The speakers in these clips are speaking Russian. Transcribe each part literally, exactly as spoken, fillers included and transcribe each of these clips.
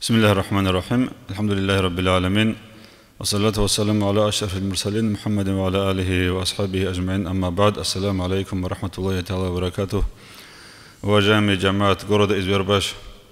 Бисмиллахи рахмани рахим. Алхамдулиллахи раббил аламин. Вассалату вассаламу аля ашрафил мурсалин Мухаммадин ва аля алихи ва асхабихи аджмаин. Амма бад. Ассаламу алейкум ва рахматуллахи та'ала ва баракатух. Уважаемый джамаат города Избербаш,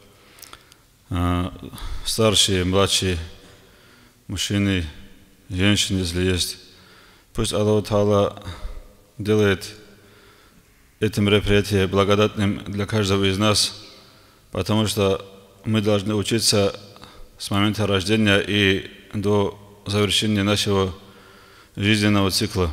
старшие, младшие, мужчины, женщины, если есть. Пусть Аллах Та'ала делает это мероприятие благодатным для каждого из нас, потому что мы должны учиться с момента рождения и до завершения нашего жизненного цикла.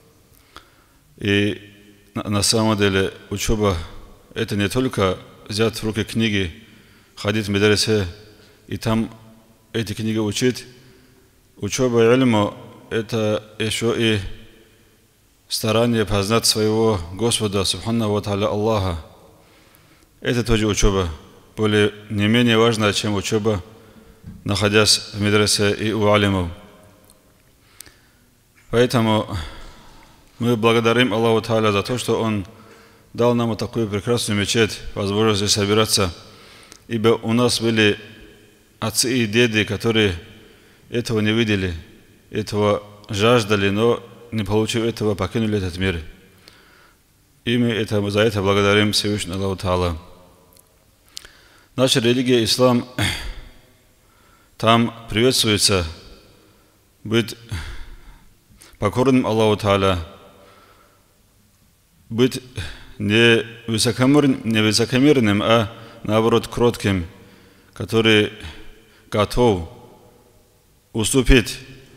И на, на самом деле учеба – это не только взять в руки книги, ходить в медресе и там эти книги учить. Учеба ильма – это еще и старание познать своего Господа, Субхану ва Та'аля Аллаха. Это тоже учеба, более не менее важная, чем учеба, находясь в медресе и у алимов. Поэтому мы благодарим Аллаху Та'аля за то, что Он дал нам такую прекрасную мечеть, возможность здесь собираться. Ибо у нас были отцы и деды, которые этого не видели, этого жаждали, но не получив этого, покинули этот мир. И мы это, за это благодарим Всевышнему Аллаху Та'аля. Наша религия, ислам, там приветствуется быть покорным Аллаху Та'аля, быть не высокомерным, не высокомерным, а наоборот кротким, который готов уступить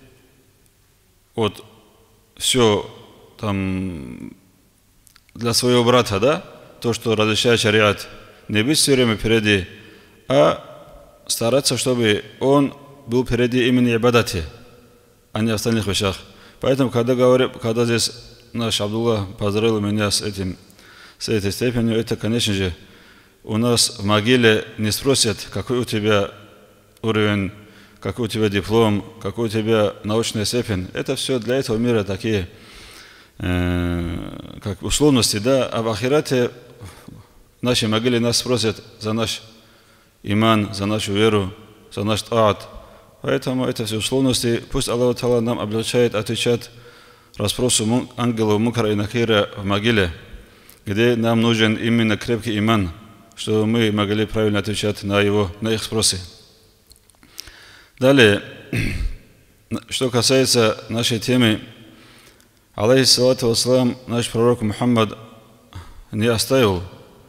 от все там для своего брата, да, то, что разрешает шариат, не быть все время впереди, а стараться, чтобы он был впереди именно ибадати, а не в остальных вещах. Поэтому, когда, говорю, когда здесь наш Абдулла поздравил меня с, этим, с этой степенью, это, конечно же, у нас в могиле не спросят, какой у тебя уровень, какой у тебя диплом, какой у тебя научная степень. Это все для этого мира такие э, как условности, да, а в ахирате в нашей могиле нас спросят за наш иман, за нашу веру, за наш таат. Поэтому это все условности. Пусть Аллах Та'аля нам облегчает отвечать расспросу ангелов Мункара и Накира в могиле, где нам нужен именно крепкий иман, чтобы мы могли правильно отвечать на, его, на их спросы. Далее, что касается нашей темы, алейхиссалату вассалам, наш пророк Мухаммад не оставил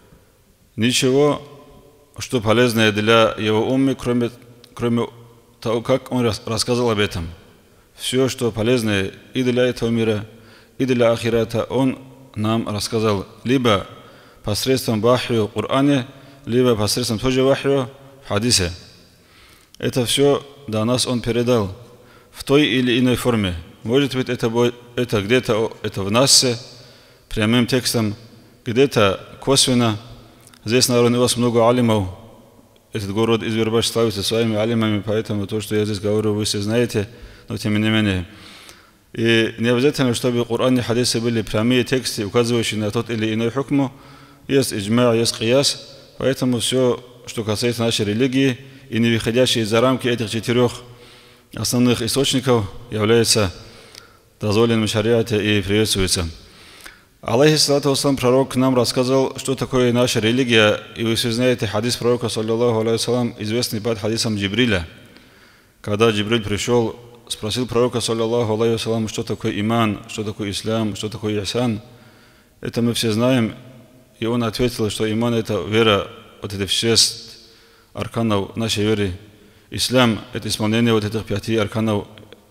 ничего, что полезное для его уммы, кроме, кроме того, как он рассказал об этом. Все, что полезное и для этого мира, и для ахирата, он нам рассказал либо посредством вахью в Коране, либо посредством тоже вахью в хадисе. Это все до нас он передал в той или иной форме. Может быть, это, это где-то это в Нассе, прямым текстом, где-то косвенно. Здесь, наверное, у вас много алимов. Этот город Избербаш славится своими алимами, поэтому то, что я здесь говорю, вы все знаете, но тем не менее. И не обязательно, чтобы в Коране и хадисе были прямые тексты, указывающие на тот или иной хукму. Есть иджма, есть кияс. Поэтому все, что касается нашей религии, и не выходящие за рамки этих четырех основных источников, является дозволенным в шариате и приветствуется. Алейхиссалату вассалам, пророк нам рассказал, что такое наша религия, и вы все знаете хадис пророка, саллаллаху алейхи вассалам, известный под хадисом Джибриля. Когда Джибриль пришел, спросил пророка, саллаллаху алейхи вассалам, что такое иман, что такое ислам, что такое ихсан. Это мы все знаем, и он ответил, что иман – это вера, вот это шесть арканов нашей веры. Ислам – это исполнение вот этих пяти арканов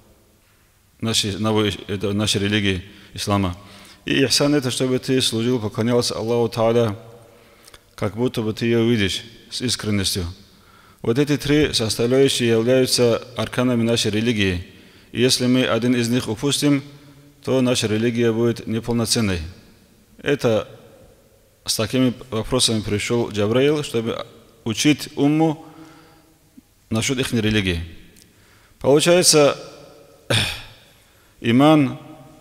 нашей, новой, это нашей религии ислама. И ихсан – это чтобы ты служил, поклонялся Аллаху Та'аля, как будто бы ты ее видишь с искренностью. Вот эти три составляющие являются арканами нашей религии. И если мы один из них упустим, то наша религия будет неполноценной. Это с такими вопросами пришел Джабраил, чтобы учить умму насчет их религии. Получается, иман,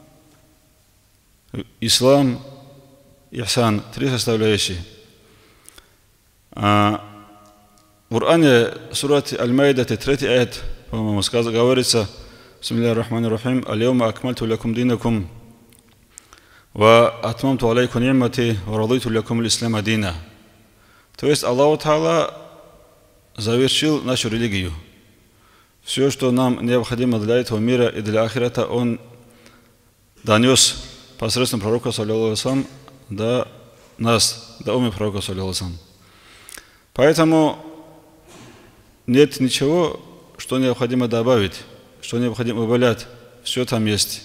ислам, ихсан, три составляющие. А Коране, сурат Аль-Майда, третий аят, по-моему, говорится: Бисмиллахи рахмани рахим, аль-яума акмальту лакум динакум, ва атмамту алейкум нимати, ва радайту лакум аль-ислама дина. То есть Аллах Та'ала завершил нашу религию. Все, что нам необходимо для этого мира и для ахирата, Он донес посредством пророка, саллиллаху алейхи ва саллям, до нас, до умы пророка, саллиллаху алейхи ва саллям. Поэтому нет ничего, что необходимо добавить, что необходимо убавлять. Все там есть.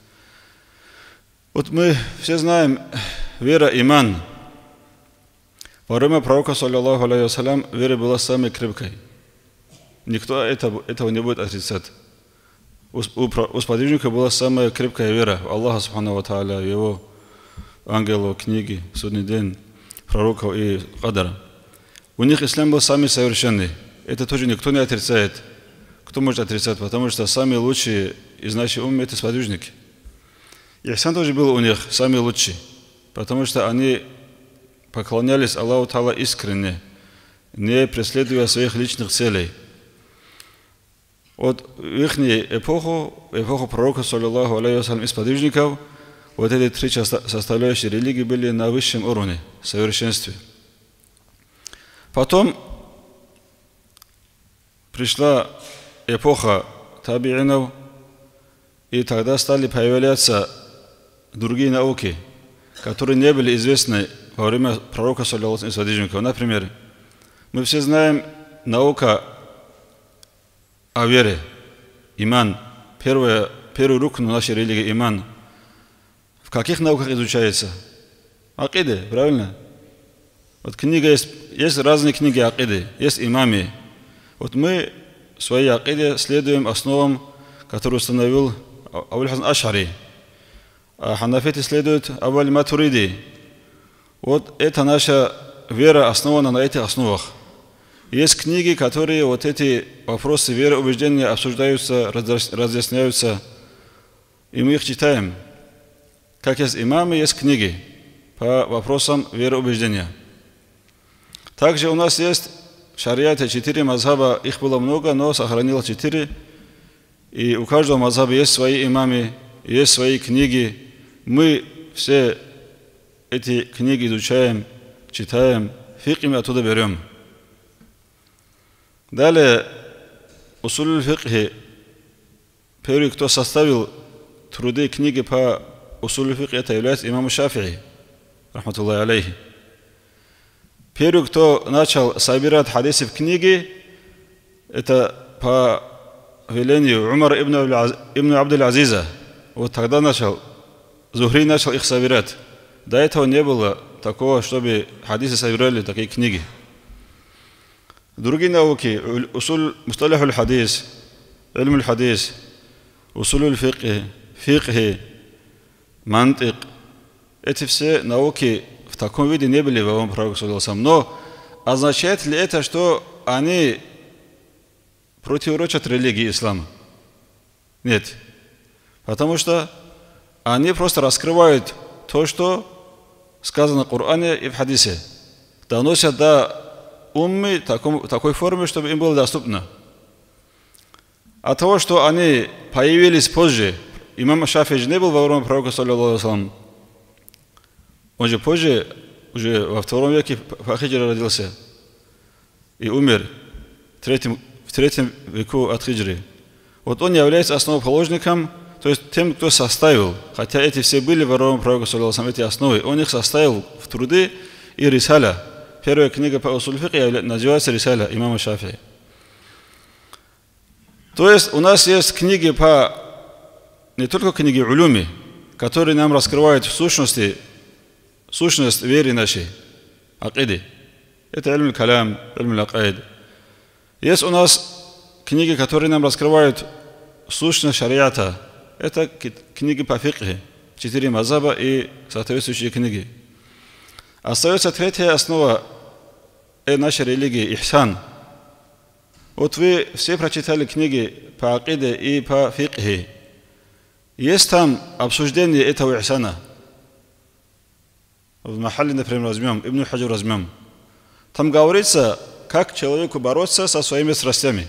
Вот мы все знаем, вера, иман. Во время пророка, саллиллаху алейхи ва саллям, вера была самой крепкой. Никто этого, этого не будет отрицать. У, у, у сподвижника была самая крепкая вера в Аллаха субхану ва тааля, Его ангелов, книги, судный день, пророков и кадара. У них ислам был самый совершенный. Это тоже никто не отрицает. Кто может отрицать? Потому что самые лучшие из нашей уммы — это сподвижники. Ихсан тоже был у них самый лучший, потому что они поклонялись Аллаху Та'ала искренне, не преследуя своих личных целей. Вот в их эпоху, эпоху пророка, саллиллаху алейхи ва саллям, и сподвижников, вот эти три составляющие религии были на высшем уровне, совершенстве. Потом пришла эпоха табиинов, и тогда стали появляться другие науки, которые не были известны во время пророка, саллиллаху алейхи ва саллям, и сподвижников. Например, мы все знаем наука о вере, иман. Первая, первый рукн нашей религии — иман. В каких науках изучается? Акиды, правильно? Вот книга есть, есть разные книги акиды, есть имами. Вот мы в своей акиде следуем основам, которые установил Абуль Хасан Аш'ари. А ханафиты следуют Абу аль-Матуриди. Вот это наша вера основана на этих основах. Есть книги, которые вот эти вопросы веры, убеждения обсуждаются, разъясняются, и мы их читаем. Как есть имамы, есть книги по вопросам веры, убеждения. Также у нас есть в шариате четыре мазхаба, их было много, но сохранилось четыре. И у каждого мазхаба есть свои имамы, есть свои книги. Мы все эти книги изучаем, читаем, фикх мы оттуда берем. Далее, усуль фикхи, первый, кто составил труды книги по усуль фикхи, это является имам Шафи'и, рахматуллахи алейхи. Первый, кто начал собирать хадисы в книге, это по велению Умара ибн Абдул-Азиза. Вот тогда начал, Зухри начал их собирать. До этого не было такого, чтобы хадисы собирали такие книги. Другие науки, усуль мусталихуль хадис, ильмуль хадис, усулюль фикхи, фикхи, мантик, эти все науки в таком виде не были во время пророка, саллиллаху алейхи ва саллям. Но означает ли это, что они противоречат религии ислама? Нет. Потому что они просто раскрывают то, что сказано в Коране и в хадисе. Доносят до уммы в такой форме, чтобы им было доступно. От того, что они появились позже, имам Шафи'и не был во время пророка, саллиллаху алейхи ва саллям. Он же позже, уже во втором веке по хиджре родился и умер в третьем, в третьем веку от хиджры. Вот он является основоположником, то есть тем, кто составил, хотя эти все были во время пророка, саллиллаху алейхи ва саллям, эти основы, он их составил в труды и рисаля. Первая книга по усуль фикхи называется рисаля имама Шафи'и. То есть у нас есть книги по, не только книги улюми, которые нам раскрывают в сущности, сущность веры нашей, акиды. Это ильм калям, ильм акаид. Есть у нас книги, которые нам раскрывают сущность шариата. Это книги по фикхи, четыре мазхаба и соответствующие книги. Остается третья основа нашей религии — ихсан. Вот вы все прочитали книги по акиде и по фикхи. Есть там обсуждение этого ихсана. В Махалли, например, возьмем, Ибн Хаджар возьмем. Там говорится, как человеку бороться со своими страстями.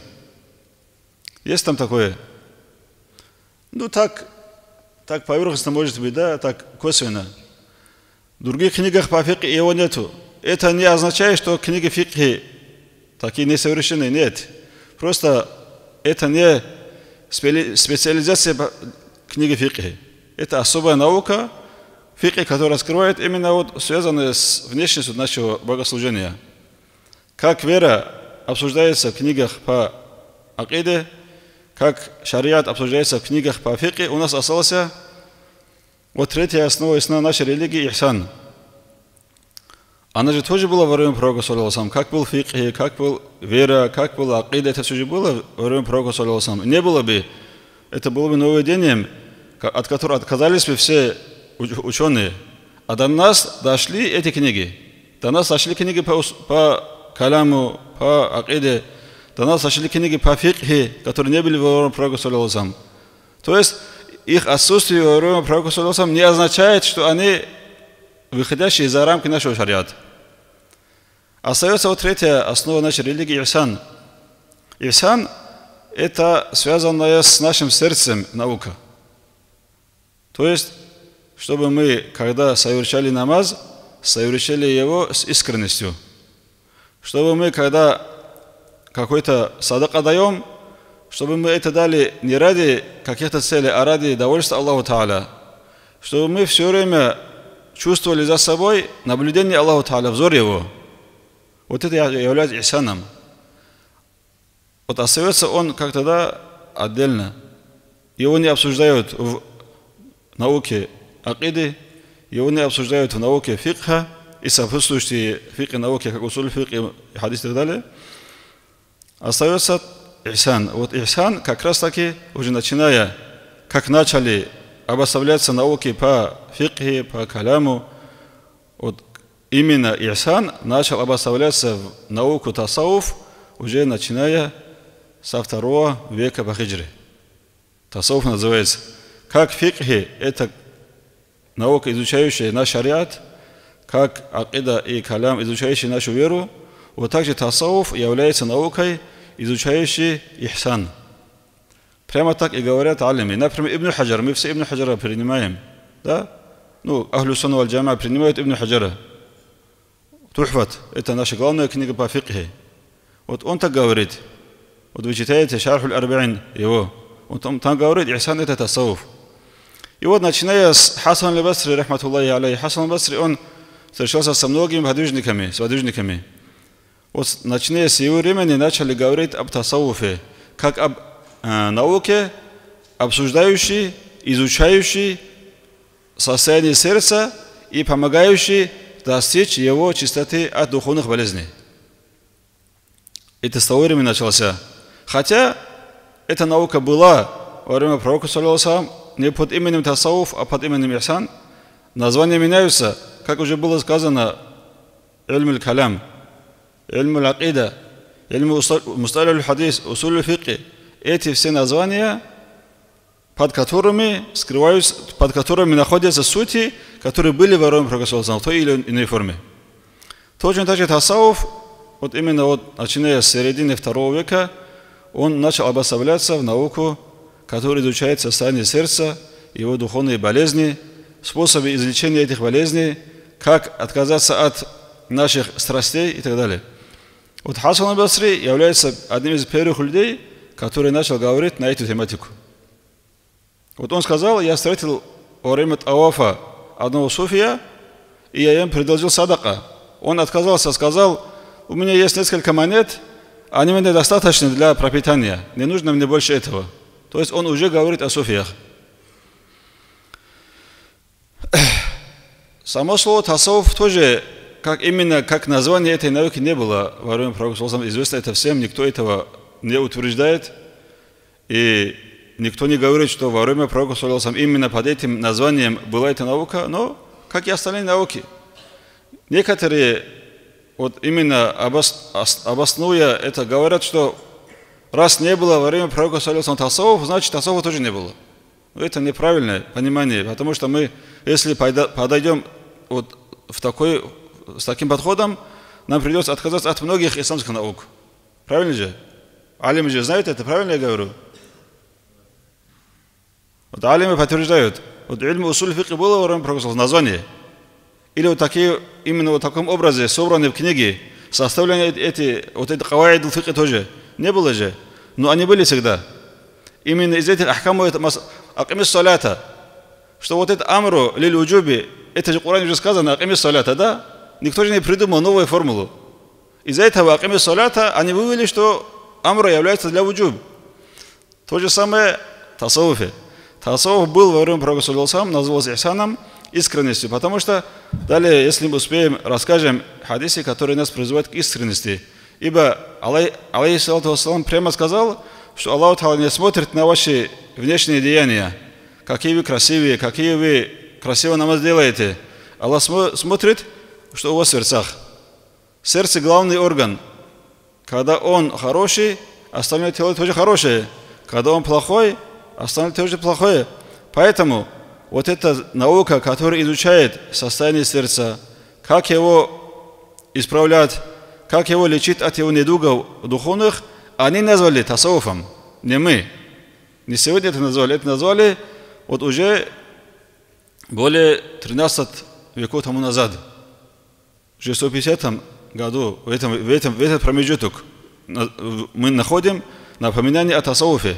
Есть там такое? Ну так, так поверхностно может быть, да, так косвенно. В других книгах по фикху его нету. Это не означает, что книги фикхи такие несовершенные, нет. Просто это не специализация книги фикхи. Это особая наука фикхи, которая раскрывает именно вот связанное с внешностью нашего богослужения. Как вера обсуждается в книгах по акиде, как шариат обсуждается в книгах по фикхи, у нас остался вот третья основа нашей религии – ихсан. Она же тоже была во время пророка, саллаллаху алейхи ва саллям. Как был фикх, как был вера, как была акида, это все же было во время пророка, саллаллаху алейхи ва саллям. Не было бы, это было бы нововведением, от которого отказались бы все ученые. А до нас дошли эти книги. До нас дошли книги по, по каляму, по акиде. До нас дошли книги по фикхе, которые не были во время пророка, саллаллаху алейхи ва саллям. То есть их отсутствие во время пророка, саллаллаху алейхи ва саллям, не означает, что они выходящие за рамки нашего шариата. Остается вот третья основа нашей религии – ихсан. Ихсан – это связанная с нашим сердцем наука. То есть, чтобы мы, когда совершали намаз, совершали его с искренностью. Чтобы мы, когда какой-то садака даем, чтобы мы это дали не ради каких-то целей, а ради довольства Аллаху Та'аля. Чтобы мы все время чувствовали за собой наблюдение Аллаху Та'аля, взор Его. Вот это является ихсаном. Вот остается он как-то да, отдельно. Его не обсуждают в науке акиды, его не обсуждают в науке фикха и сопутствующие фикхи науки, как усуль фикх, хадис и так далее. Остается ихсан. Вот ихсан как раз таки, уже начиная, как начали обособляться науки по фикхе, по каляму, вот именно ихсан начал обособляться в науку тасауф, уже начиная со второго века по хиджре. Тасауф называется. Как фикхи – это наука, изучающая наш шариат, как акида и калям, изучающие нашу веру, вот также тасауф является наукой, изучающей ихсан. Прямо так и говорят алими. Например, Ибн Хаджар, мы все Ибн Хаджара принимаем. Да? Ну, Ахлю Сунна валь Джамаа принимают Ибн Хаджара. Тухфат – это наша главная книга по фикхе. Вот он так говорит. Вот вы читаете Шархуль Арбаин его. Он там, там говорит, ихсан – это тасауф. И вот начиная с Хасан аль-Басри, рахматуллахи алейхи, Хасан аль-Басри, он встречался со многими подвижниками, с подвижниками. Вот начиная с его времени начали говорить об тасауфе, как об э, науке, обсуждающей, изучающей состояние сердца и помогающей достичь его чистоты от духовных болезней. Это с того времени начался. Хотя эта наука была во время пророка, саллаллаху алейхи ва саллям, не под именем тасауф, а под именем ихсан. Названия меняются, как уже было сказано, ильм аль-калям, ильм аль-акида, ильм мусталих аль-хадис, усуль аль-фикх. Эти все названия, под которыми скрываются, под которыми находятся сути, которые были во время пророка, саллаллаху алейхи ва саллям, в той или иной форме. Точно так же тасауф, вот именно вот, начиная с середины второго века, он начал обособляться в науку, которая изучает состояние сердца, его духовные болезни, способы излечения этих болезней, как отказаться от наших страстей и так далее. Вот Хасан аль-Басри является одним из первых людей, который начал говорить на эту тематику. Вот он сказал, я встретил во время тавафа одного суфия, и я им предложил садака. Он отказался, сказал, у меня есть несколько монет, они мне достаточны для пропитания, не нужно мне больше этого. То есть он уже говорит о суфиях. Само слово тасауф тоже, как именно как название этой науки не было во время пророка, известно это всем, никто этого не утверждает. И никто не говорит, что во время пророка именно под этим названием была эта наука, но как и остальные науки. Некоторые вот именно обос, обоснуя это говорят, что раз не было во время пророка тасауф, значит тасауфа тоже не было. Но это неправильное понимание, потому что мы, если подойдем вот в такой, с таким подходом, нам придется отказаться от многих исламских наук. Правильно же? Алимы же знают это, правильно я говорю? Вот алимы подтверждают. Вот ильм усуль фикх было во время пророка в названии. Или вот такие, именно вот в таком образе, собранные в книге, составленные эти, вот эти каваид фикх тоже. Не было же. Но они были всегда. Именно из этих ахкамов это акимис салята. Что вот это амру лиль уджуби, это же в Коране уже сказано, акимис салята, да? Никто же не придумал новую формулу. Из-за этого акимис салята они вывели, что амра является для уджуб. То же самое тасауфе. Тасауф был во время пророка саллаллаху назывался ихсаном, искренностью, потому что далее, если мы успеем, расскажем хадисы, которые нас призывают к искренности. Ибо алейхиссалату вассалам прямо сказал, что Аллах Та'ала не смотрит на ваши внешние деяния, какие вы красивые, какие вы красиво намаз делаете. Аллах смотрит, что у вас в сердцах. Сердце – главный орган. Когда он хороший, остальное тело тоже хорошее. Когда он плохой, остальное тоже плохое. Поэтому вот эта наука, которая изучает состояние сердца, как его исправлять, как его лечить от его недугов духовных, они назвали тасауфом, не мы. Не сегодня это назвали, это назвали вот уже более тринадцати веков тому назад. Уже в сто пятидесятом году, в этом, в этом, в этот промежуток мы находим напоминание о тасауфе.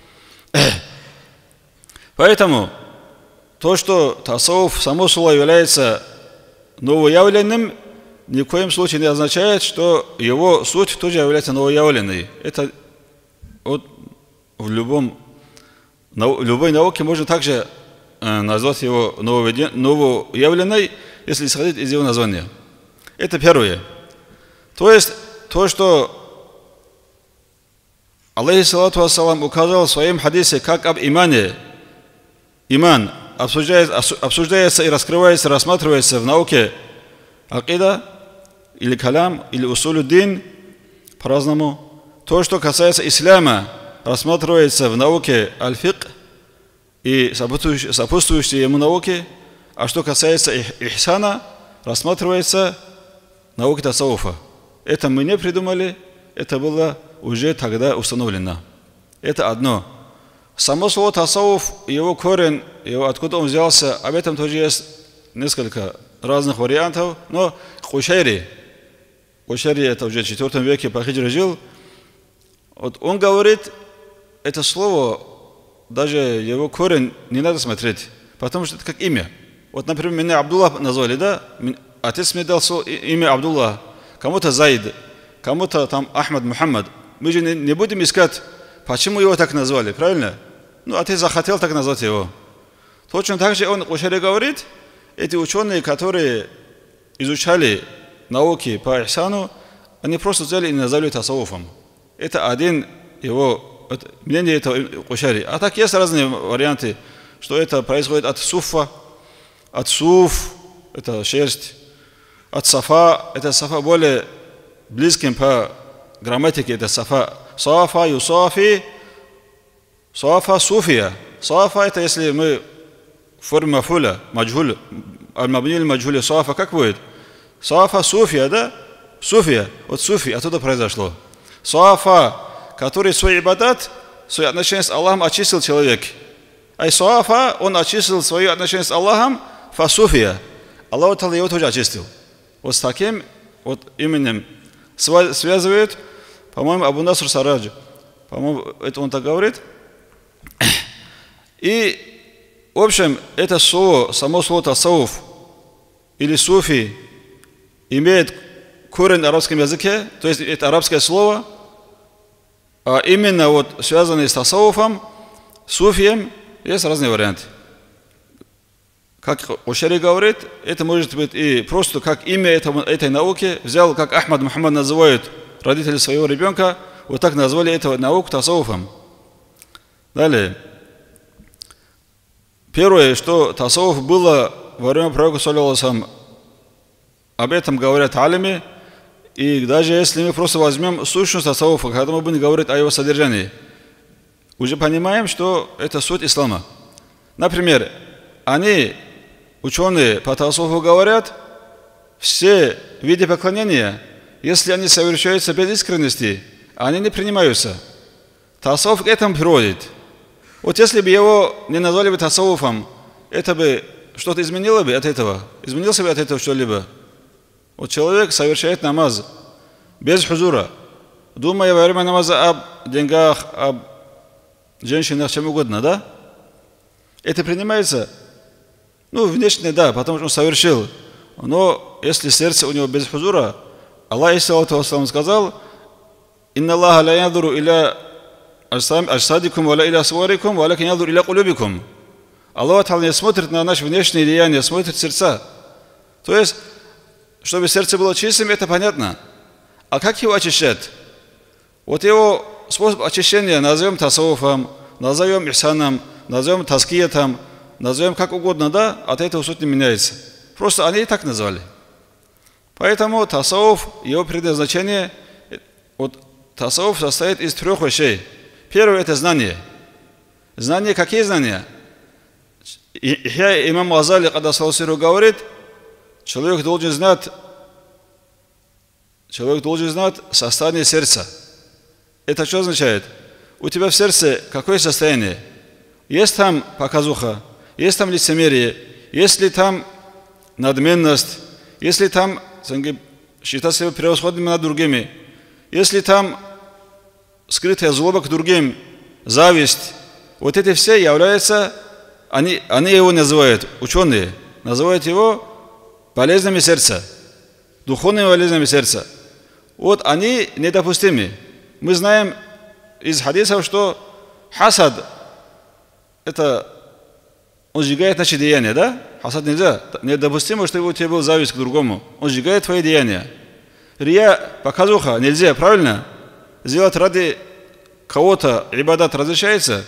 Поэтому то, что тасауф само слово является новоявленным, ни в коем случае не означает, что его суть тоже является новоявленной. Это вот в любом, в любой науке можно также э, назвать его новоявленной, если исходить из его названия. Это первое. То есть то, что алейхиссалату вассалам указал в своем хадисе, как об имане. Иман обсуждается, обсуждается и раскрывается, рассматривается в науке акида, или калям, или усулюддин, по-разному. То, что касается ислама, рассматривается в науке аль-фикх и сопутствующие ему науки. А что касается ихсана, рассматривается в науке тасауфа. Это мы не придумали, это было уже тогда установлено. Это одно. Само слово тасауф, его корень, его, откуда он взялся, об этом тоже есть несколько разных вариантов. Но Кушайри, Кушайри это уже в четвёртом веке по хиджре жил, вот он говорит, это слово, даже его корень не надо смотреть, потому что это как имя. Вот, например, меня Абдулла назвали, да? Отец мне дал имя Абдулла, кому-то Заид, кому-то там Ахмад, Мухаммад. Мы же не будем искать, почему его так назвали, правильно? Ну, отец захотел так назвать его. Точно так же он, Кушайри говорит, эти ученые, которые изучали науки по ихсану, они просто взяли и назвали тасауфом. Это один его, это, мнение этого Кушайри. А так есть разные варианты, что это происходит от суфа, от суф, это шерсть, от сафа, это сафа более близким по грамматике, это сафа. Сафа, юсафи, сафа, суфия. Сафа это если мы в форме мафуля, маджхуль, аль-мабни аль-маджхуль, сафа как будет? Сафа, суфия, да? Суфия, вот суфи, оттуда произошло. Сафа, который свой ибадат, свое отношение с Аллахом очистил человек. А сафа, он очистил свое отношение с Аллахом, фасуфия. Аллах Та'ала его тоже очистил. Вот с таким вот именем связывают, по-моему, Абу Наср Сараджи. По-моему, это он так говорит. И, в общем, это слово, само слово тасауф или суфи имеет корень в арабском языке, то есть это арабское слово, а именно вот связанное с тасауфом, суфием, есть разные варианты. Как Кушайри говорит, это может быть и просто как имя этого, этой науки, взял, как Ахмад Мухаммад называют родители своего ребенка, вот так назвали эту науку тасауфом. Далее. Первое, что тасауф было во время пророка, саллаллаху, об этом говорят алимы, и даже если мы просто возьмем сущность тасауфа, когда мы будем говорить о его содержании, уже понимаем, что это суть ислама. Например, они, ученые по тасауфу, говорят, все виды поклонения если они совершаются без искренности, они не принимаются. Тасауф к этому приводит. Вот если бы его не назвали бы тасауфом, это бы что-то изменило бы от этого? Изменился бы от этого что-либо? Вот человек совершает намаз без хузура, думая во время намаза об деньгах, об женщинах, чем угодно, да? Это принимается? Ну, внешне, да, потому что он совершил. Но если сердце у него без хузура, Аллах сказал: «Инна Аллаха ла янзуру иля ажсадикум ва ла иля суарикум, ва лакин янзуру иля кулубикум». Аллах не смотрит на наши внешние деяния, смотрит сердца. То есть, чтобы сердце было чистым, это понятно. А как его очищать? Вот его способ очищения назовем тасауфом, назовем ихсаном, назовем таскиятом, назовем как угодно, да? От этого суть не меняется. Просто они и так назвали. Поэтому тасауф, его предназначение, вот тасауф состоит из трех вещей. Первое – это знание. Знание, какие знания? Ихья имам Газали, когда Салсиру говорит, человек должен знать, человек должен знать состояние сердца. Это что означает? У тебя в сердце какое состояние? Есть там показуха, есть там лицемерие, есть ли там надменность, если там считать себя превосходными над другими, если там скрытая злоба к другим, зависть, вот эти все являются, они, они его называют, ученые, называют его болезнями сердца, духовными болезнями сердца. Вот они недопустимы. Мы знаем из хадисов, что хасад, это он сжигает наши деяния, да? Хасад нельзя. Недопустимо, чтобы у тебя был зависть к другому. Он сжигает твои деяния. Рия, показуха, нельзя, правильно? Сделать ради кого-то ибадат разрешается?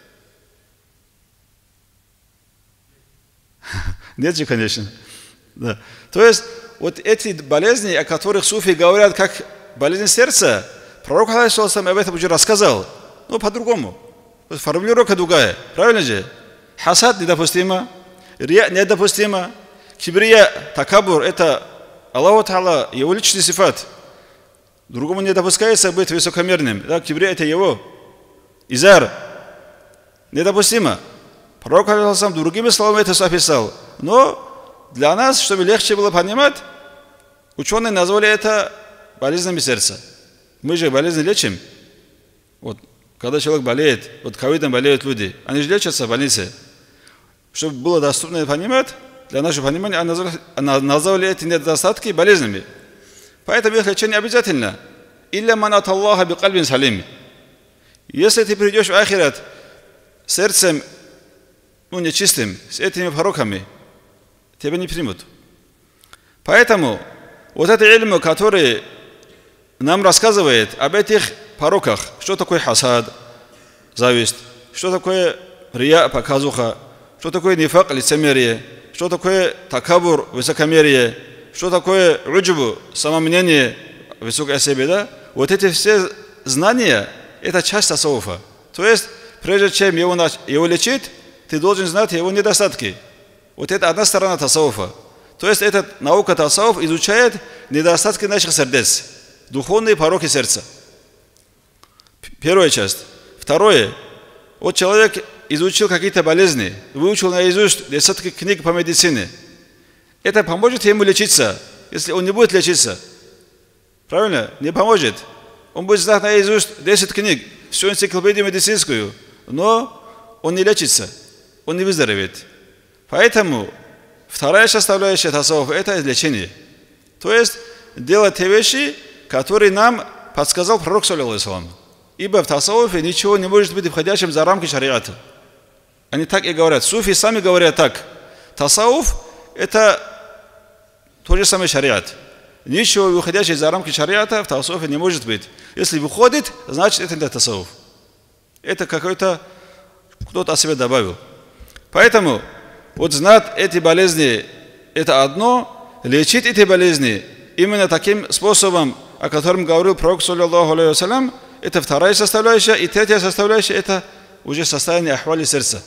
Нет же, конечно. Да. То есть, вот эти болезни, о которых суфи говорят, как болезнь сердца, пророк об этом уже рассказал. Ну, по-другому. Формулировка другая. Правильно же? Хасад недопустимо. Рия недопустимо. Кибрия, такабур, это Аллаху Та'ала, его личный сифат. Другому не допускается быть высокомерным. Да, кибрия это его. Изар. Недопустимо. Пророк другими словами это описал. Но для нас, чтобы легче было понимать, ученые назвали это болезнями сердца. Мы же болезни лечим. Вот, когда человек болеет, вот ковидом болеют люди, они же лечатся в больнице. Чтобы было доступно понимать, для нашего понимания, они назвали, назвали эти недостатки болезнями. Поэтому их лечение обязательно. Илля манат Аллаха би кальбин салим. Если ты придешь в ахират сердцем, ну, нечистым, с этими пороками, тебя не примут. Поэтому вот это ильм, который нам рассказывает об этих пороках, что такое хасад, зависть, что такое рия, показуха, что такое нифак, лицемерие, что такое такабур, высокомерие, что такое руджбу, самомнение, высокое себе, да? Вот эти все знания, это часть тасауфа. То есть, прежде чем его, его лечить, ты должен знать его недостатки. Вот это одна сторона тасауфа. То есть, эта наука тасауф изучает недостатки наших сердец, духовные пороки сердца. Первая часть. Второе. Вот человек изучил какие-то болезни, выучил наизусть десятки книг по медицине. Это поможет ему лечиться, если он не будет лечиться. Правильно? Не поможет. Он будет знать наизусть десять книг, всю энциклопедию медицинскую, но он не лечится, он не выздоровеет. Поэтому вторая составляющая тасауфа – это лечение. То есть делать те вещи, которые нам подсказал пророк, саллаллаху. Ибо в тасауфе ничего не может быть входящим за рамки шариата. Они так и говорят. Суфи сами говорят так. Тасауф – это тот же самый шариат. Ничего выходящего за рамки шариата в тасауфе не может быть. Если выходит, значит это не тасауф. Это какой-то кто-то о себе добавил. Поэтому вот знать эти болезни – это одно, лечить эти болезни именно таким способом, о котором говорил пророк, саллаллаху алейхи вассалям, это вторая составляющая, и третья составляющая – это уже состояние ахвали сердца.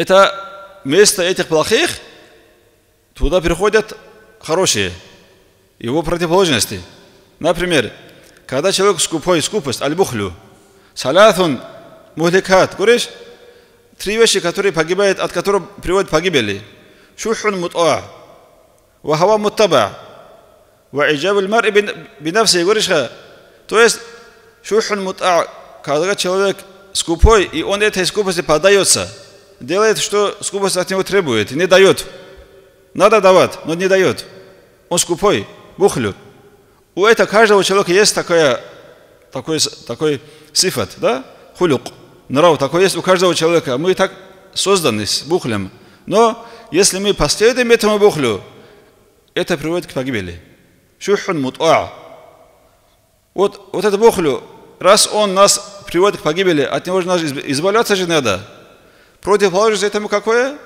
Это место этих плохих, туда приходят хорошие. его противоположности. Например, когда человек скупой, скупость, аль-бухлю, салатун, мухликат, говоришь, три вещи, которые погибают, от которых приводят к погибели. Шухун мут'a, вахава муттаба, ва иджаб аль-мар'i бинавси, говоришь, то есть шухун мут'a, когда человек скупой, и он этой скупости поддается, делает, что скупость от него требует, не дает. Надо давать, но не дает. Он скупой, бухлю. У этого каждого человека есть такая, такой, такой сифат, да? Хулюк, нрав, такой есть у каждого человека. Мы так созданы с бухлем. Но если мы последуем этому бухлю, это приводит к погибели. Шухун мут'a. Вот, вот это бухлю, раз он нас приводит к погибели, от него же надо избавляться же надо. Противоположность этому какое?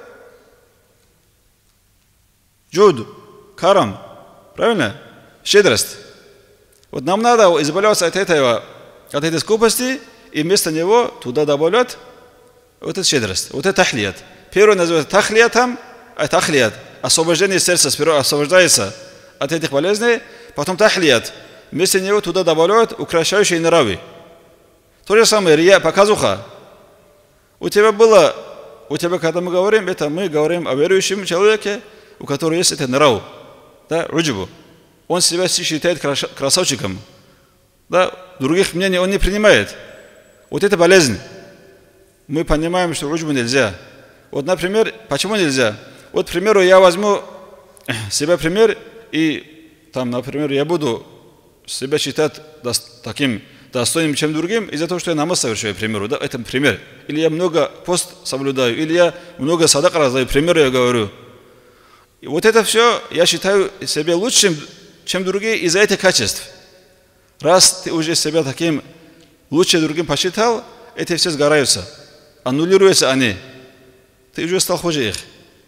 Джуд, карам. Правильно? Щедрость. Вот нам надо избавляться от этого, от этой скупости, и вместо него туда добавлять вот эту щедрость. Вот это тахлият. Первое называется тахлиятом, а тахлият. Освобождение сердца сперва освобождается от этих болезней, потом тахлият. Вместо него туда добавляют украшающие нравы. То же самое, рия, показуха. У тебя было, у тебя, когда мы говорим, это мы говорим о верующем человеке, у которого есть это нрав, да, уджбу. Он себя считает красавчиком, да, других мнений он не принимает. Вот это болезнь. Мы понимаем, что уджбу нельзя. Вот, например, почему нельзя? Вот, к примеру, я возьму себя пример, и там, например, я буду себя считать таким достойным, чем другим, из-за того, что я намаз совершаю, к примеру, да, это пример. Или я много пост соблюдаю, или я много садак раздаю, к примеру, я говорю. И вот это все, я считаю себя лучшим, чем другие из-за этих качеств. Раз ты уже себя таким лучше другим посчитал, эти все сгораются, аннулируются они. Ты уже стал хуже их.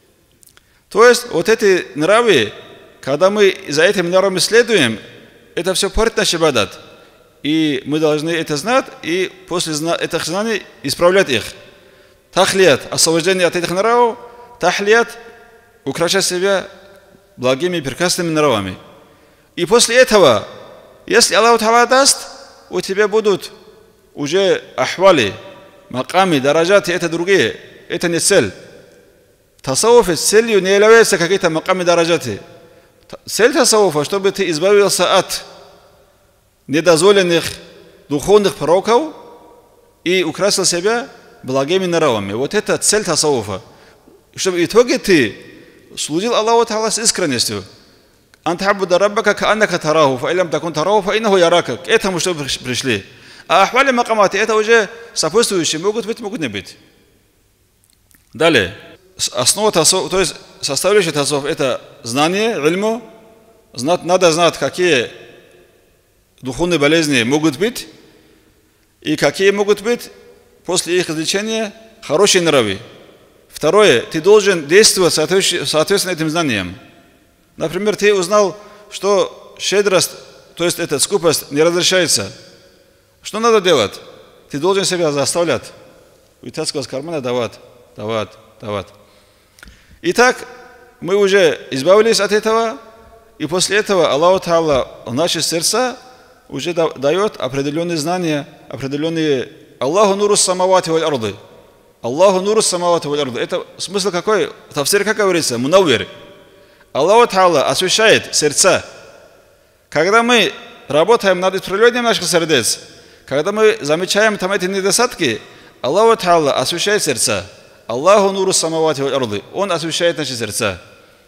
То есть, вот эти нравы, когда мы за этим нравом следуем, это все портит наш ибадат. И мы должны это знать, и после этих знаний исправлять их. Тахлият, освобождение от этих нравов, тахлият, украшать себя благими и прекрасными нравами. И после этого, если Аллах Та'ала даст, у тебя будут уже ахвали, маками, дараджаты, это другие, это не цель. Тасауф целью не является какие-то маками, дараджаты. Цель тасауфа, чтобы ты избавился от недозволенных духовных пороков и украсил себя благими нравами. Вот это цель тасауфа. Чтобы в итоге ты служил Аллаху Та'ала с искренностью. Антахабуда раббака кааннака тараху, фаилям такун тараху, фаинаху ярака. К этому что пришли. А ахвали макаматы, это уже сопутствующие, могут быть, могут не быть. Далее. Основа тасауфа, то есть составляющая тасауфа, это знание, ильму. Надо знать, какие духовные болезни могут быть, и какие могут быть после их излечения хорошие нравы. Второе, ты должен действовать соответственно этим знаниям. Например, ты узнал, что щедрость, то есть эта скупость, не разрешается. Что надо делать? Ты должен себя заставлять. Вытаскивать из кармана, давать, давать, давать. Итак, мы уже избавились от этого, и после этого Аллах Та'ала в наши сердца уже дает определенные знания, определенные Аллаху нуру самавати валь арды. Аллаху нуру самавати валь арды. Это смысл какой? В тафсире как говорится? Мунаввир. Аллах Та'ала освещает сердца. Когда мы работаем над исправлением наших сердец, когда мы замечаем там эти недостатки, Аллах Та'ала освещает сердца. Аллаху нуру самавати валь арды. Он освещает наши сердца.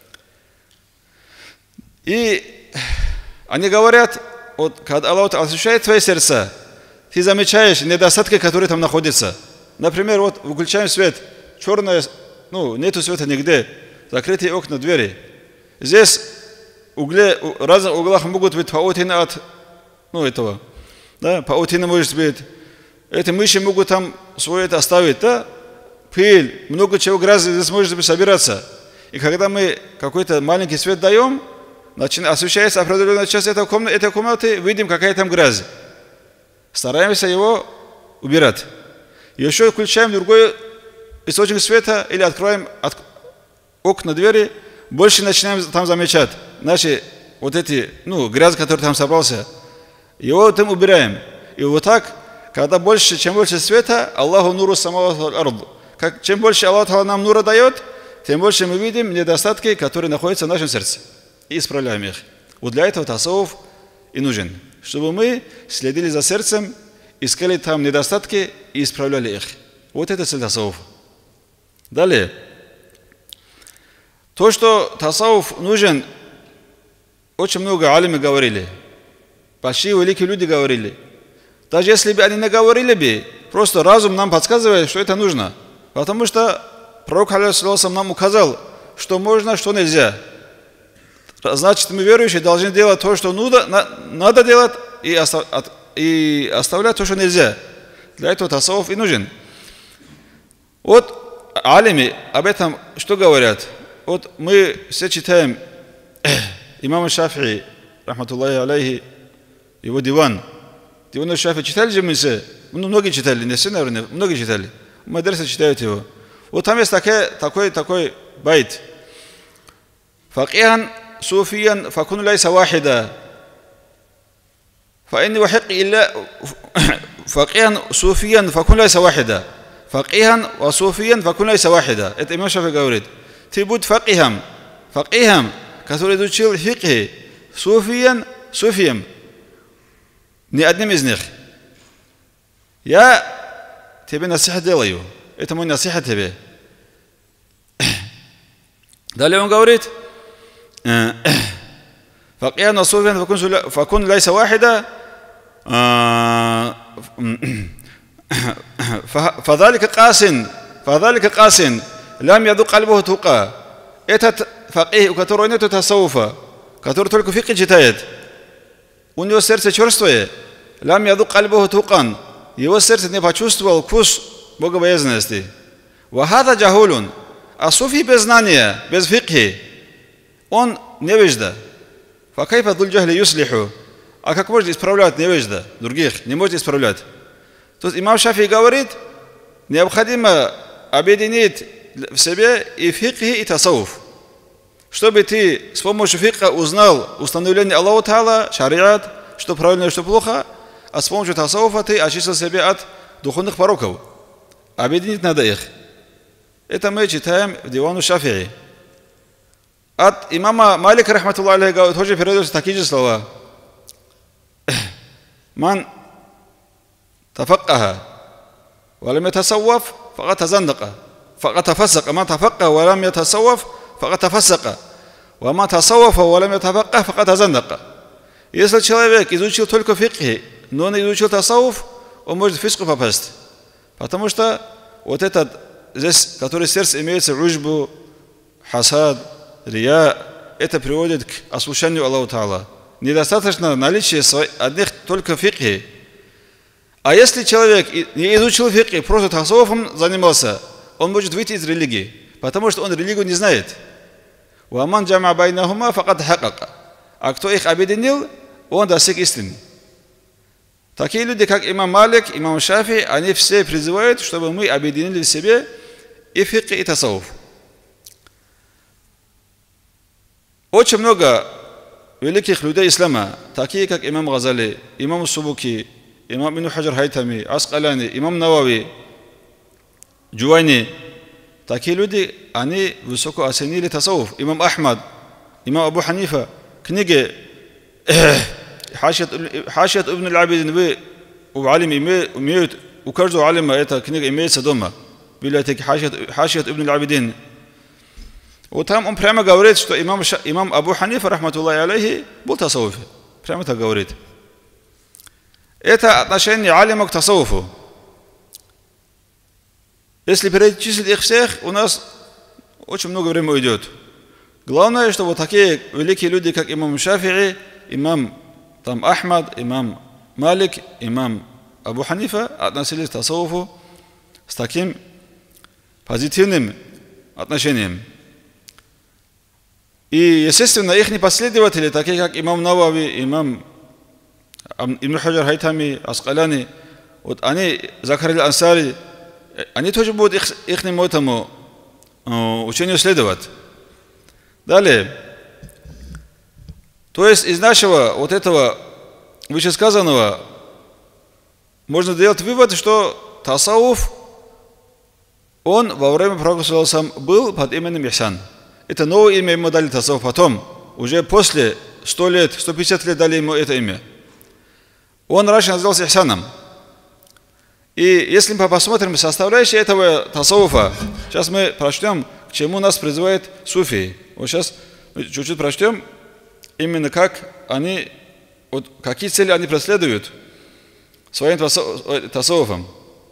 И они говорят, вот, когда Аллах освещает твои сердца, ты замечаешь недостатки, которые там находятся. Например, вот выключаем свет, черное, ну, нету света нигде, закрытые окна, двери. Здесь угле, в разных углах могут быть паутина от, ну, этого, да, паутина может быть. Эти мыши могут там свое это оставить, да, пыль, много чего грязи здесь может собираться. И когда мы какой-то маленький свет даем, начинает освещается определенная часть этой комнаты, этой комнаты, видим, какая там грязь. Стараемся его убирать. Еще включаем другой источник света или откроем от окна, двери, больше начинаем там замечать наши вот эти, ну, грязь, который там собрался, его там убираем. И вот так, когда больше, чем больше света, Аллаху нуру самават ард. Как, чем больше Аллах нам нура дает, тем больше мы видим недостатки, которые находятся в нашем сердце. И исправляем их. Вот для этого тасаввуф и нужен. Чтобы мы следили за сердцем, искали там недостатки и исправляли их. Вот это цель тасаввуфа. Далее. То, что тасаввуф нужен, очень много алимы говорили. Большие великие люди говорили. Даже если бы они не говорили бы, просто разум нам подсказывает, что это нужно. Потому что пророк алейхиссалам нам указал, что можно, что нельзя. Значит, мы верующие должны делать то, что надо делать, и оставлять то, что нельзя. Для этого тасаввуф и нужен. Вот алими об этом что говорят? Вот мы все читаем имама Шафии, рахматуллахи алейхи, его диван. Диван Шафии читали же мы все? Ну, многие читали, не все, наверное, многие читали. Мадресы читают его. Вот там есть такой, такой, такой байт. Факихан суфиян факун лайса вахида. فإن وحق إلا فقيها صوفيا فكن ليس واحدا فقيها وصوفيا فكن ليس واحدا. Это имам Шафии говорит. Ты будь факихом, факихом, который изучил фикхи, суфиян, суфием, не одним из них. Я тебе насиха делаю. Это мой насиха тебе. Далее он говорит, فقيها وصوفيا فكن ليس واحدا فذلك قاس فذلك قاس لم يذق قلبه تقى. Этот факих, у которого нет тасаввуфа, который только фикх читает, у него сердце черствое, лам ядук кальбуху тукан, его сердце не почувствовал вкус богобоязненности. Вахада джахулун, а суфи без знания, без фикхи, он невежда. Факайфа дуль джахли юслиху, а как может исправлять невежда других, не может исправлять. Тут имам Шафии говорит, необходимо объединить в себе и фикхи, и тасаввуф. Чтобы ты с помощью фикха узнал установление Аллаха Та'ала, шариат, что правильно и что плохо, а с помощью тасаввуфа ты очистил себя от духовных пороков. Объединить надо их. Это мы читаем в дивану Шафии. От имама Малика, рахматуллахи алейхи, тоже передаются такие же слова. Ман тафаккаха, валам ятасавваф, факат тазандака. فقد تفسق ما تفقه ولم يتصوف فقد تفسق وما تصوف ولم يتفقه فقد تزندق. Если человек изучил только фикхи, но не изучил тасаввуф, он может в фиску попасть. Потому что вот этот здесь, который в сердце имеется ружбу, хасад, рия, это приводит к ослушанию Аллаху Та'ала. Недостаточно наличия одних только фикхи. А если человек не изучил фикхи, просто тасаввуфом занимался, он может выйти из религии, потому что он религию не знает. А кто их объединил, он достиг истины. Такие люди, как имам Малик, имам Шафи, они все призывают, чтобы мы объединили в себе и фикх, и тасаввуф. Очень много великих людей ислама, такие как имам Газали, имам Субуки, имам Ибн Хаджар Хайтами, Аскаляни, имам Навави, Джуайни, такие люди, они высоко оценили тасаввуф. Имам Ахмад, имам Абу Ханифа, книги Хашият ибн аль-Абидин, вы у алима имеют, у каждого алима эта книга имеется дома. В библиотеке Хашият ибн аль-Абидин. Вот там он прямо говорит, что имам, имам Абу Ханифа, рахматуллахи алейхи, был тасаввуфи. Прямо так говорит. Это отношение алима к тасаввуфу. Если перечислить их всех, у нас очень много времени уйдет. Главное, что вот такие великие люди, как имам Шафии, имам там, Ахмад, имам Малик, имам Абу Ханифа, относились к тасаввуфу с таким позитивным отношением. И, естественно, их последователи, такие как имам Навави, имам Ибн Хаджар Хайтами, Аскаляни, вот они, Закария Ансари, они тоже будут их, ихнему этому учению следовать. Далее. То есть из нашего вот этого вышесказанного можно сделать вывод, что тасауф, он во время пророка саллаллаху был под именем Ихсан. Это новое имя ему дали тасауф потом, уже после сто лет, сто пятьдесят лет дали ему это имя. Он раньше назывался Ихсаном. И если мы посмотрим составляющие этого тасауфа, сейчас мы прочтем, к чему нас призывает суфии. Вот сейчас мы чуть-чуть прочтем, именно как они, вот какие цели они преследуют своим тасауфом.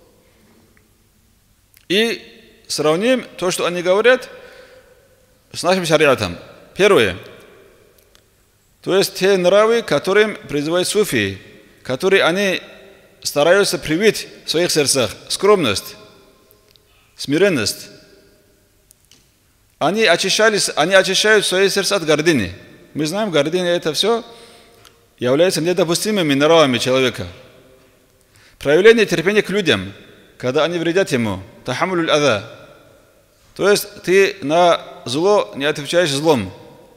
И сравним то, что они говорят, с нашим шариатом. Первое. То есть те нравы, которым призывают суфии, которые они стараются привить в своих сердцах. Скромность, смиренность. Они очищались, они очищают свои сердца от гордыни. Мы знаем, гордыня это все является недопустимыми нравами человека. Проявление терпения к людям, когда они вредят ему. Тахамулюль ада. То есть ты на зло не отвечаешь злом.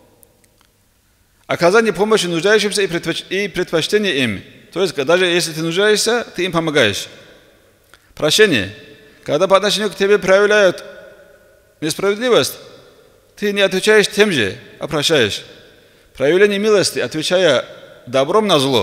Оказание помощи нуждающимся и, предпоч... и предпочтение им. То есть даже если ты нуждаешься, ты им помогаешь. Прощение. Когда по отношению к тебе проявляют несправедливость, ты не отвечаешь тем же, а прощаешь. Проявление милости, отвечая добром на зло.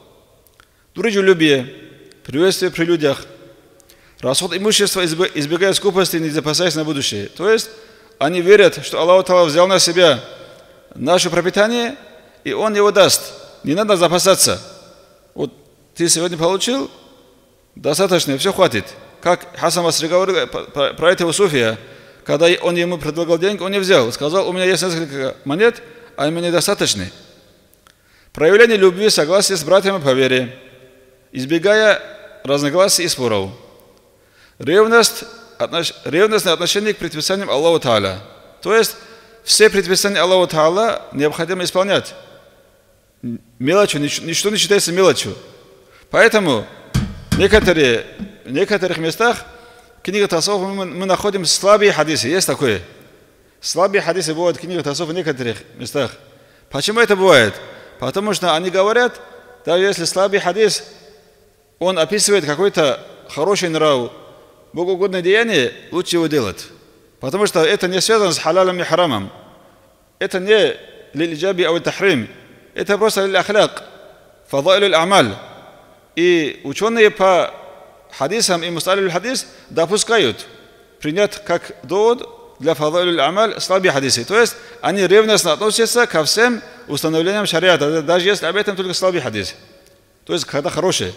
Дружелюбие, приветствие при людях. Расход имущества, избегая скупости, не запасаясь на будущее. То есть они верят, что Аллах Та'ала взял на себя наше пропитание, и Он его даст. Не надо запасаться. Вот ты сегодня получил, достаточно, все хватит. Как Хасан Басри говорил про, про этого суфия, когда он ему предлагал деньги, он не взял. Сказал, у меня есть несколько монет, а им недостаточны. Проявление любви, согласия с братьями по вере, избегая разногласий и споров. Ревность, отнош... ревностное отношение к предписаниям Аллаху Та'аля. То есть все предписания Аллаху Та'аля необходимо исполнять. Мелочью, ничто не считается мелочью. Поэтому некоторые, в некоторых местах в книгах тасауфа мы, мы находим слабые хадисы. Есть такое. Слабые хадисы бывают в книгах тасауфа в некоторых местах. Почему это бывает? Потому что они говорят, даже если слабый хадис, он описывает какой-то хороший нрав, богоугодное деяние, лучше его делать. Потому что это не связано с халалом и харамом. Это не лилиджаби ау тахрим. Это просто лил-ахляк, фадайлюль амаль. И ученые по хадисам и мусталилюль хадис допускают принять как довод для фадайлюль амаль слабые хадисы. То есть они ревностно относятся ко всем установлениям шариата, даже если об этом только слабый хадис. То есть когда хороший.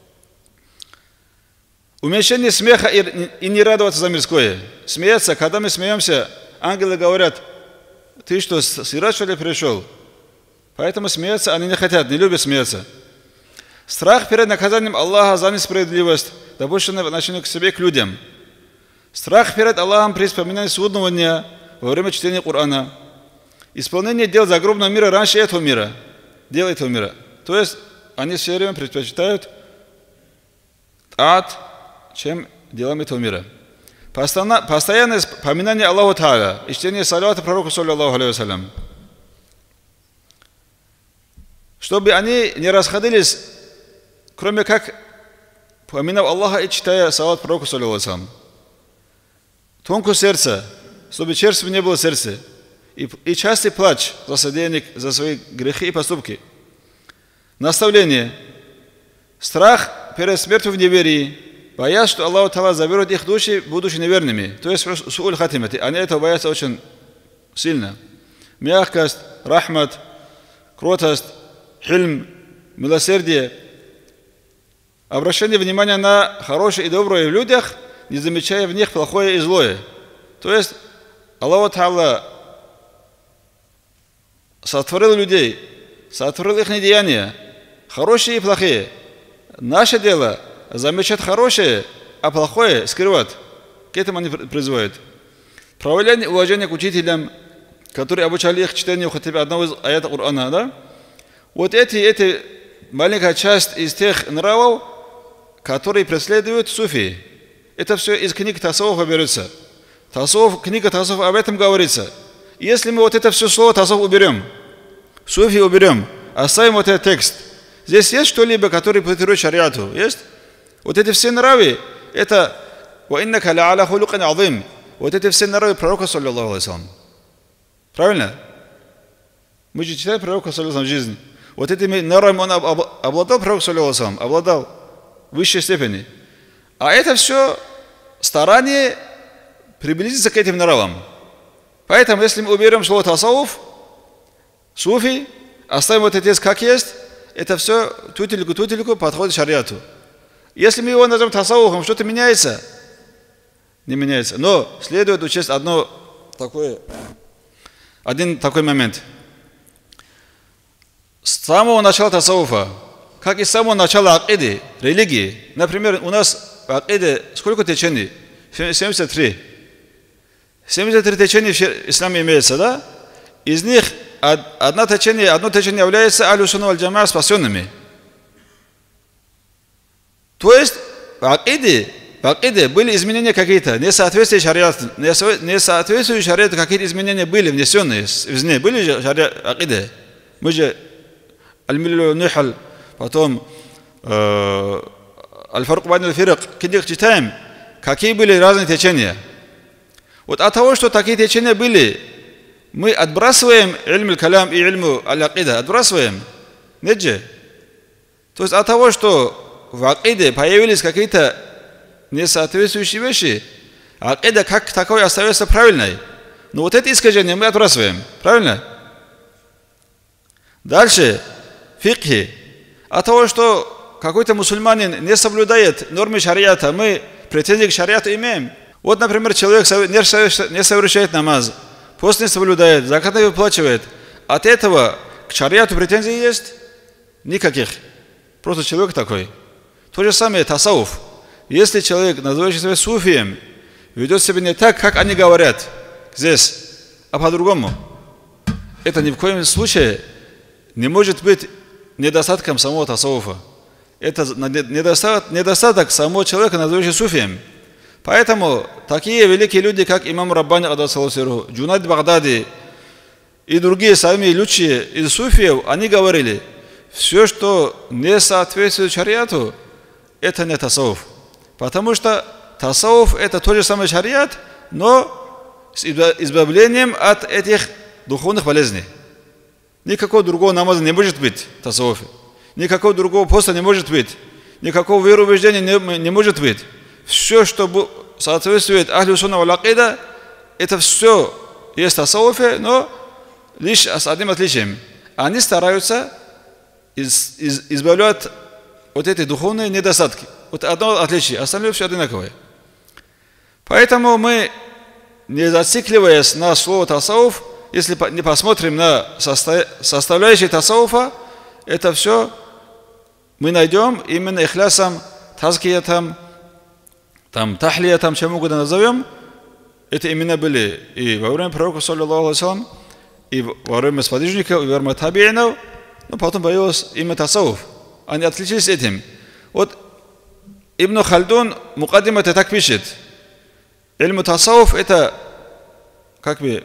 Уменьшение смеха и, и не радоваться за мирское. Смеяться, когда мы смеемся, ангелы говорят, ты что, с Ира, что ли, пришел? Поэтому смеяться они не хотят, не любят смеяться. Страх перед наказанием Аллаха за несправедливость, допущенную в отношении к себе, к людям. Страх перед Аллахом при вспоминании судного дня во время чтения Корана. Исполнение дел загробного мира раньше этого мира. Дел этого мира. То есть они все время предпочитают ад, чем делам этого мира. Постоянное вспоминание Аллаху Та'аля и чтение салавата пророку, саллаллаху алейхи вассалям. Чтобы они не расходились, кроме как поминав Аллаха и читая салават пророку, саллаллаху алейхи вассалям. Тонкое сердце, чтобы черствым не было сердце. И, и частый плач за содеяние, за свои грехи и поступки. Наставление. Страх перед смертью в неверии. Боясь, что Аллах Та'аля заберет их души, будучи неверными. То есть су'уль хатимати. Они этого боятся очень сильно. Мягкость, рахмат, кротость, хильм, милосердие. Обращение внимания на хорошее и доброе в людях, не замечая в них плохое и злое. То есть Аллах Та'аля сотворил людей, сотворил их деяния, хорошие и плохие. Наше дело замечать хорошее, а плохое скрывать. К этому они призывают. Проявление уважения к учителям, которые обучали их чтению хотя бы одного из аятов Корана. Да? Вот эти, эти маленькая часть из тех нравов, которые преследуют суфии. Это все из книг тасауфа берется. Тасауф, книга тасауфа об этом говорится. Если мы вот это все слово тасауф уберем, суфи уберем, оставим вот этот текст. Здесь есть что-либо, который противоречит шариату? Есть? Вот эти все нравы, это وَإِنَّكَ لَعَلَى خُلُقٍ عَظِيمٍ. Вот эти все нравы пророка, саллиллаху алейхи салям. Правильно? Мы же читаем пророка, саллиллаху алейхи в жизни. Вот этими нравами он обладал, пророк, саллиллаху алейхи салям, обладал в высшей степени. А это все старание приблизиться к этим нравам. Поэтому, если мы уберем слово тасауф, суфи, оставим вот этот текст как есть, это все тутельку-тутельку подходит к шариату. Если мы его назовем тасауфом, что-то меняется? Не меняется. Но следует учесть одно такое, один такой момент. С самого начала тасауфа, как и с самого начала акиды, религии, например, у нас в акиде сколько течений? семьдесят три. семьдесят три течения в исламе имеется, да? Из них одно течение, одно течение является ахлю сунна валь джамаа спасенными. То есть в акиде, в акиде были изменения какие-то, несоответствие шариату, несоответствие шариату, какие-то изменения были внесенные извне, были же шариат акиде. Мы же аль-миллю нихаль, потом аль-фарк байн аль-фирк, книг читаем, какие были разные течения. Вот от того, что такие течения были, мы отбрасываем ильм аль-калям и ильм аль-акида, отбрасываем. Нет же? То есть от того, что в акиде появились какие-то несоответствующие вещи, акида как такое остается правильной. Но вот это искажение мы отбрасываем. Правильно? Дальше. Фикхи. От того, что какой-то мусульманин не соблюдает нормы шариата, мы претензии к шариату имеем. Вот, например, человек не совершает намаз, пост не соблюдает, закат не выплачивает. От этого к шариату претензий есть? Никаких. Просто человек такой. То же самое тасауф. Если человек, называющий себя суфием, ведет себя не так, как они говорят здесь, а по-другому, это ни в коем случае не может быть недостатком самого тасауфа. Это недостаток, недостаток самого человека, называющего суфием. Поэтому такие великие люди, как имам Раббани, Джунайд Багдади и другие самые лучшие из суфиев, они говорили, все, что не соответствует шариату, это не тасауф. Потому что тасауф это тот же самый шариат, но с избавлением от этих духовных болезней. Никакого другого намаза не может быть в тасауфе. Никакого другого поста не может быть. Никакого вероубеждения не, не может быть. Все, что соответствует ахлю сунна валь акида, это все есть в тасауфе, но лишь с одним отличием. Они стараются из, из, избавлять вот эти духовные недостатки. Вот одно отличие, остальное все одинаковое. Поэтому мы, не зацикливаясь на слово тасауф, если не посмотрим на составляющие тасауфа, это все мы найдем именно ихлясом, тазкиятом, там, тахлиятом, чем угодно назовем. Это имена были и во время пророка, саллиллаху алейхи салям, и во время сподвижников, и во время табиинов, но потом появилось имя тасауф. Они отличились этим. Вот Ибн Хальдун Мукаддим это так пишет. Ильм тасауф это как бы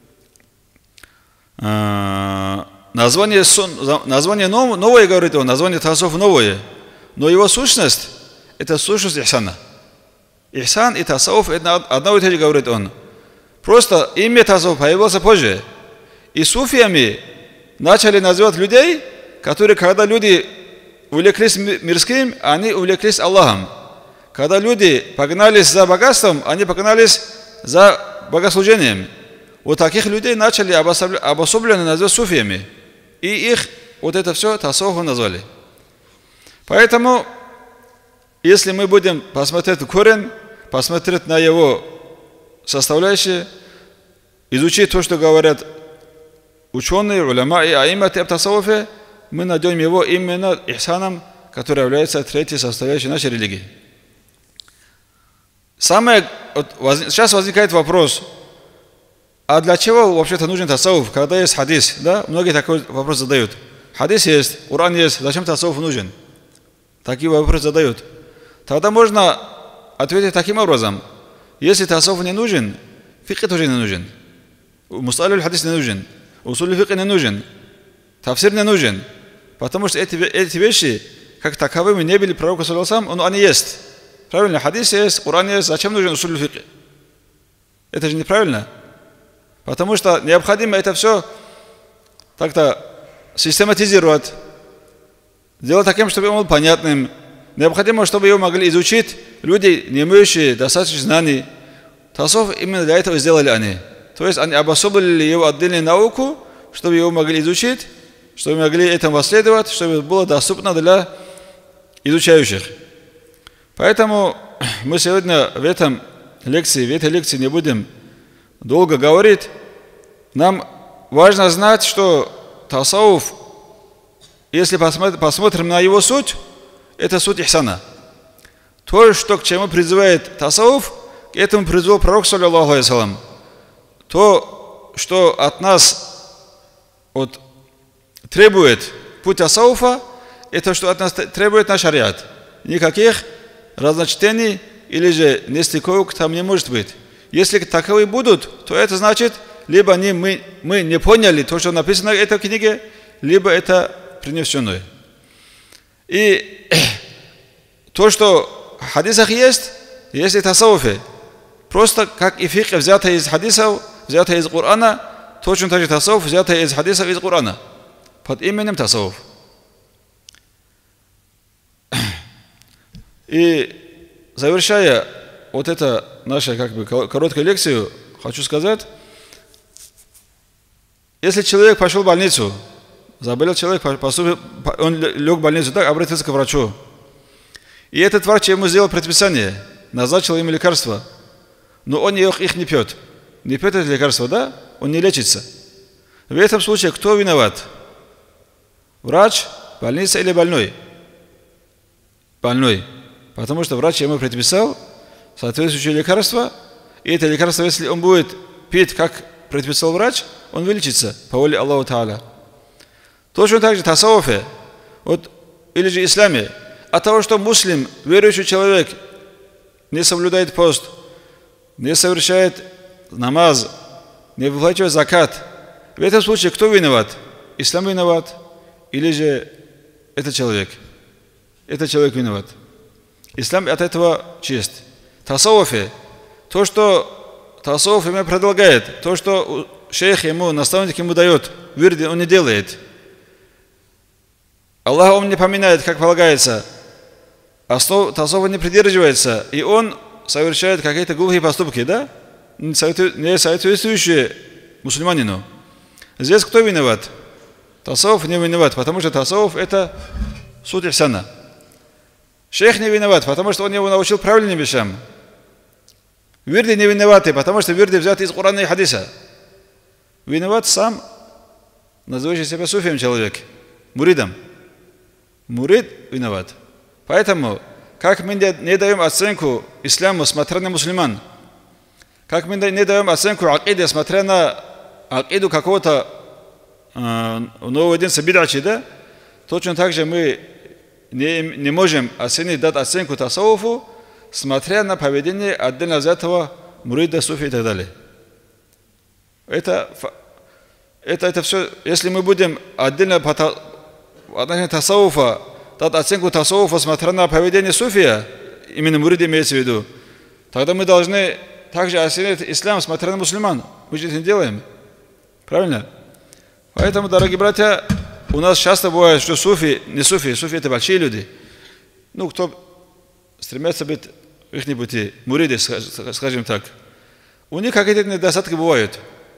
э, название, название новое, говорит он, название тасауф новое. Но его сущность это сущность ихсана. Ихсан и тасауф это одно и то же, говорит он. Просто имя тасауф появилось позже. И суфиями начали называть людей, которые, когда люди увлеклись мирским, они увлеклись Аллахом. Когда люди погнались за богатством, они погнались за богослужением. Вот таких людей начали обособленно называть суфиями. И их вот это все тасауфом назвали. Поэтому, если мы будем посмотреть корень, посмотреть на его составляющие, изучить то, что говорят ученые, уляма и аиммат об тасауфе, мы найдем его именно ихсаном, который является третьей составляющей нашей религии. Самое, вот, воз, сейчас возникает вопрос, а для чего вообще-то нужен тасауф, когда есть хадис? Да? Многие такой вопрос задают. Хадис есть, Уран есть, зачем тасауф нужен? Такие вопросы задают. Тогда можно ответить таким образом. Если тасауф не нужен, фикх тоже не нужен. Мусталюль хадис не нужен. Усуль фикх не нужен. Тафсир не нужен. Потому что эти, эти вещи, как таковыми, не были пророка, саллаллаху, но они есть. Правильно, хадис есть, Коран есть. Зачем нужен усуль фикх? Это же неправильно. Потому что необходимо это все так-то систематизировать, делать таким, чтобы он был понятным. Необходимо, чтобы его могли изучить люди, не имеющие достаточно знаний. Тасаввуф именно для этого сделали они. То есть они обособили его отдельную науку, чтобы его могли изучить, чтобы могли этому последовать, чтобы было доступно для изучающих. Поэтому мы сегодня в этом лекции, в этой лекции не будем долго говорить. Нам важно знать, что тасаввуф, если посмотрим на его суть, это суть ихсана. То, что к чему призывает тасаввуф, к этому призвал пророк, саллаллаху алейхи вассалям. То, что от нас вот, требует путь тасаввуфа, это что от нас требует наш шариат. Никаких разночтений или же нестыковок там не может быть. Если таковые будут, то это значит, либо не, мы, мы не поняли то, что написано в этой книге, либо это принесенное. И то, что в хадисах есть, есть и тасаввуфе. Просто как и фикх, взятое из хадисов, взятое из Корана, точно так же тасаввуф, взятое из хадисов из Корана. Под именем тасаввуф. И завершая вот это нашу как бы короткую лекцию, хочу сказать, если человек пошел в больницу, заболел человек, он лег в больницу, так, обратился к врачу. И этот врач ему сделал предписание, назначил ему лекарства, но он их не пьет. Не пьет это лекарство, да? Он не лечится. В этом случае кто виноват? Врач, больница или больной? Больной. Потому что врач ему предписал соответствующее лекарство, и это лекарство, если он будет пить, как предписал врач, он вылечится по воле Аллаха Та'аля. Точно так же тасаввуфе, вот, или же исламе, от того, что муслим, верующий человек, не соблюдает пост, не совершает намаз, не выплачивает закат, в этом случае кто виноват? Ислам виноват, или же этот человек? Этот человек виноват. Ислам от этого чист. Тасаввуфе, то, что тасаввуф ему предлагает, то, что шейх ему, наставник ему дает, вирди, он не делает. Аллах он не поминает, как полагается, основ тасаввуфа не придерживается, и он совершает какие-то глупые поступки, да? Не соответствующие мусульманину. Здесь кто виноват? Тасаввуф не виноват, потому что тасаввуф это суть ихсана. Шейх не виноват, потому что он его научил правильным вещам. Вирди не виноваты, потому что вирди взяты из Корана и хадиса. Виноват сам, называющий себя суфием человек, муридом. Мурид виноват. Поэтому, как мы не даем оценку исламу, смотря на мусульман, как мы не даем оценку акиде, смотря на акиду какого-то э, нового единства бидачи, да? Точно так же мы не, не можем оценить, дать оценку тасаввуфу, смотря на поведение отдельно взятого мурида, суфи и так далее. Это, это, это все, если мы будем отдельно по отношению тасаввуфа дать оценку тасаввуфа, смотря на поведение суфия, именно мурида имеется в виду, тогда мы должны также оценить ислам, смотря на мусульман. Мы же это не делаем. Правильно? Поэтому, дорогие братья, у нас часто бывает, что суфи, не суфи, суфи это большие люди. Ну, кто стремятся быть в их пути, муриды, скажем так. У них какие-то недостатки бывают.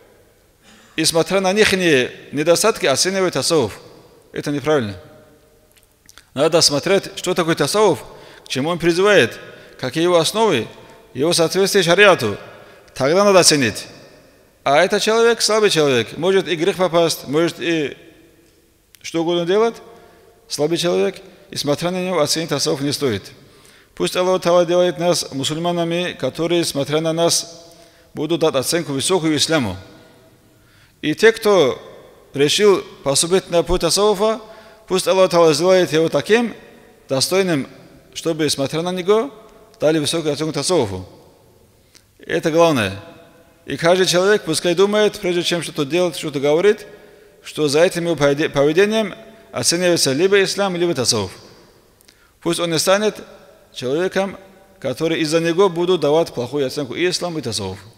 И смотря на них недостатки, оценивают тасаввуф. Это неправильно. Надо смотреть, что такое тасаввуф, к чему он призывает, какие его основы, его соответствие шариату. Тогда надо оценить. А этот человек, слабый человек, может и грех попасть, может и что угодно делать, слабый человек, и смотря на него, оценить тасаввуф не стоит. Пусть Аллах Та'аля делает нас мусульманами, которые, смотря на нас, будут дать оценку высокую исламу. И те, кто решил поступить на путь тасаввуфа, пусть Аллах Та'аля сделает его таким, достойным, чтобы, смотря на него, дали высокую оценку тасаввуфу. Это главное. И каждый человек пускай думает, прежде чем что-то делать, что-то говорит, что за этим его поведением оценивается либо ислам, либо тасаввуф. Пусть он не станет человеком, который из-за него будут давать плохую оценку и исламу, и тасаввуфу.